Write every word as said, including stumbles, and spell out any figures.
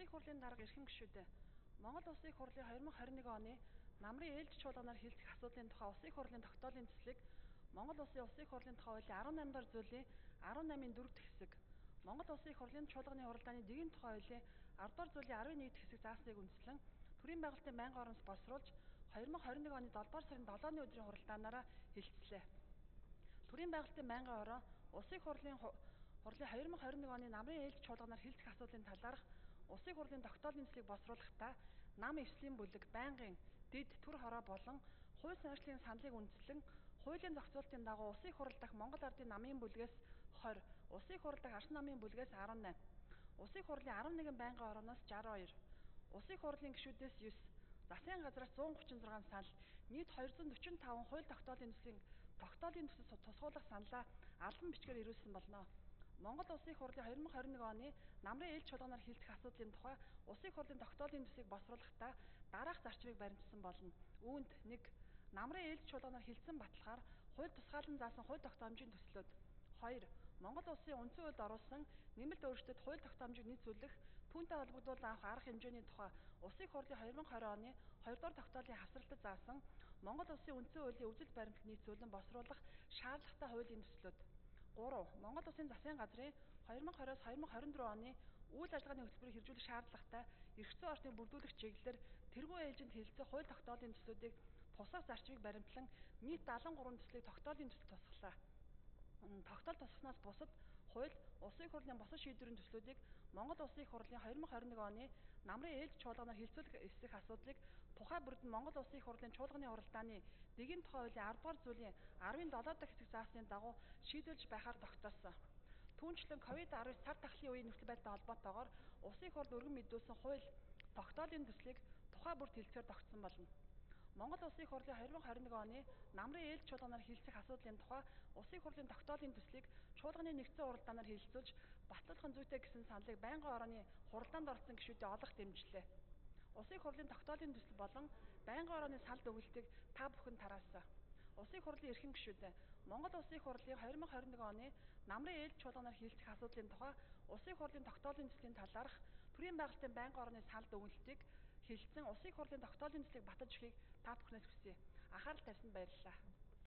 Улсын хурлын дарга эрхэм гишүүдээ Монгол Улсын хурлын две тысячи двадцать one оны намрын ээлж чуулганаар хэлцэх асуудлын тухай Улсын хурлын тогтоолын төслийг Монгол Улсын Улсын хурлын тухай хуулийн арван наймдугаар зүйлийн арван наймын дөрөв хэсэг, Монгол Улсын хурлын чуулганы хуралдааны дэгийн тухай хуулийн ардугаар зүйлийн арван нэгдүгээр хэсэг заасныг үндэслэн төрийн байгуулалтын байнгын ороноос боловсруулж две тысячи двадцать one оны долдугаар сарын долооны өдрийн хуралдаанаараа хэлэлцлээ. Төрийн байгуулалтын байнгын орон Улсын хурлын хурлын две тысячи двадцать one оны намрын ээлж чуулганаар хэлцэх асуудлын талаарх Улсын хурлын тогтоолын төслийг босруулахдаа нам эвслийн бүлэг, байнгын, дэд, төр хороо болон хууль санаачлалын саналыг үндэслэн хуулийн зохицуултын дагуу Улсын хурал дахь Монгол Ардын намын бүлгээс twenty, Улсын хурал дахь Ард намын бүлгээс eighteen, Улсын хурлын eleven байнгын орооноос sixty-two, Улсын хурлын гишүүдээс nine, засгийн газраас one thirty-six санал, нийт two hundred forty-five хууль тогтоолын төслийн тогтоолын төсөл тусгуулах саналаа албан бичгээр ирүүлсэн болно. Монгол Улсын хурлын две тысячи двадцать one оны намрын ээлж чуулганаар хэлцэх асуудлын тухай Улсын хурлын тогтоолын төслийг босруулахдаа дараах зарчмыг баримтсан болно. Үүнд one. Намрын ээлж чуулганаар хэлцсэн баталгаар хууль тусгаалan заасан хууль тогтоомжийн төслүүд. two. Монгол Улсын үндсэн хуульд оруулсан нэмэлт өөрчлөлтөд хууль тогтоомжийг нийцүүлэх, түүнтэй холбогдуулан авах арга хэмжээний тухай Улсын хурлын две тысячи twenty оны two дугаар тогтоолын хавсралтад заасан Монгол Улсын үндсэн хуулийн үзэл баримтал нийцүүлэн босруулах шаардлагатай хуулийн төслүүд. three. Монгол Улсын засгийн газрын twenty twenty-с twenty twenty-four оны үйл ажиллагааны хөтөлбөрийг хэрэгжүүлэх шаардлагатай эрх зүйн орчныг бүрдүүлэх чиглэлээр тэргуун ээлжинд хэлэлцэх хууль тогтоолын төслүүдийг тусгах зарчмыг баримтлан нийт seventy-three төслийг тогтоолын төсөлд тусгалаа. Тогтоол тусгаснаас бусад хууль, Улсын хурлын бусад шийдвэрийн төслүүдийг Монгол Улсын хурлын две тысячи twenty one оны намрын ээлж чуулганаар хэлцүүлэх эсэх асуудлыг тухай бүрд нь Монгол Улсын хурлын чуулганы хуралдааны дэгийн тухай хуулийн ten дугаар зүйлийн seven дахь хэсэг заасны дагуу шийдвэрлэж байхаар тогтоосон. Түүнчлэн ковид nineteen цар тахлын үеийн нөхцөл байдалтай холбоотойгоор Улсын хурлд өргөн мэдүүлсэн хууль, тогтоолын төслийг тухай бүрд хэлцэхээр тогтсон болно. Монгол Улсын хурлын две тысячи twenty one оны намрын ээлж чуулганаар хэлцэх асуудлын тухай Улсын хурлын тогтоолын төслийг чуулганы нэгдсэн хуралдаанаар хэлэлцүүлж батлуулах зүйтэй гэсэн саналыг байнгын орооны хуралдаанд оролцсон гишүүдийн олонх дэмжлээ. Улсын хурлын тогтоолын төсөл болон байнгын орооны салд өгүүлтийг та бүхэнд тараасан. Улсын хурлын эрхэм гишүүдээ Монгол Улсын хурлын две тысячи twenty оны намрын ээлж чуулганаар хэлцэх асуудлын тухай Улсын хурлын тогтоолын төслийн талаарх төрийн байгуулалтын байнгын орооны салд өгүүлтийг хэлэлцэн Улсын хурлын тогтоолын төслийг баталж өгөхийг та бүхнээс хүсье. Анхаарал тавьсанд баярлалаа.